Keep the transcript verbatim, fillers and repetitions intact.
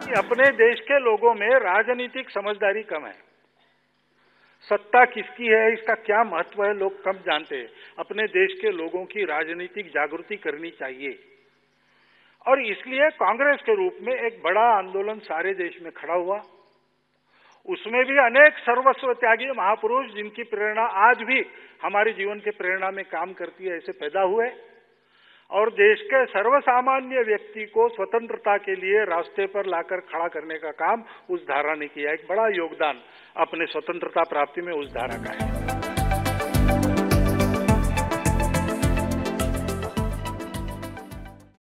कि अपने देश के लोगों में राजनीतिक समझदारी कम है। सत्ता किसकी है, इसका क्या महत्व है, लोग कम जानते हैं। अपने देश के लोगों की राजनीतिक जागृति करनी चाहिए और इसलिए कांग्रेस के रूप में एक बड़ा आंदोलन सारे देश में खड़ा हुआ। उसमें भी अनेक सर्वस्व त्यागी महापुरुष जिनकी प्रेरणा आज भी हमारे जीवन के प्रेरणा में काम करती है, ऐसे पैदा हुए और देश के सर्वसामान्य व्यक्ति को स्वतंत्रता के लिए रास्ते पर लाकर खड़ा करने का काम उस धारा ने किया। एक बड़ा योगदान अपने स्वतंत्रता प्राप्ति में उस धारा का है।